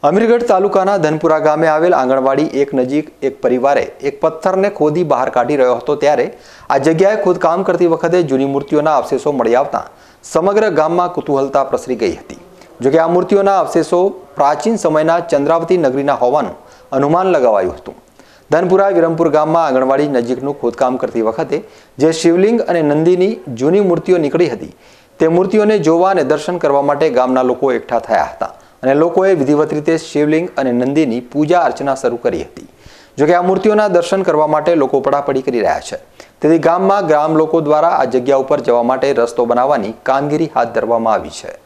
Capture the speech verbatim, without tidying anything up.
અમીરગઢ તાલુકાના ધનપુરા ગામે આવેલ આંગણવાડી એક નજીક એક પરિવારે એક પથ્થરને ખોદી બહાર કાઢી રહ્યો હતો ત્યારે આ જગ્યાએ ખોદકામ કરતી વખતે જૂની મૂર્તિઓના અવશેષો મળી આવતા સમગ્ર ગામમાં કુતૂહલતા પ્રસરી ગઈ હતી। જોકે આ મૂર્તિઓના અવશેષો પ્રાચીન સમયના ચંદ્રાવતી નગરીના હોવાનું અનુમાન લગાવાયું હતું। ધનપુરા વિરમપુર ગામમાં આંગણવાડી નજીકનું ખોદકામ કરતી વખતે જે શિવલિંગ અને નંદીની જૂની મૂર્તિઓ નીકળી હતી તે મૂર્તિઓને જોવા અને દર્શન કરવા માટે ગામના લોકો એકઠા થયા હતા અને લોકોએ વિધિવત રીતે શિવલિંગ અને નંદીની પૂજા અર્ચના શરૂ કરી હતી। જોકે આ મૂર્તિઓના દર્શન કરવા માટે લોકો પડાપડી કરી રહ્યા છે, તેથી ગામમાં ગ્રામ લોકો દ્વારા આ જગ્યા ઉપર જવા માટે રસ્તો બનાવવાની કામગીરી હાથ ધરવામાં આવી છે।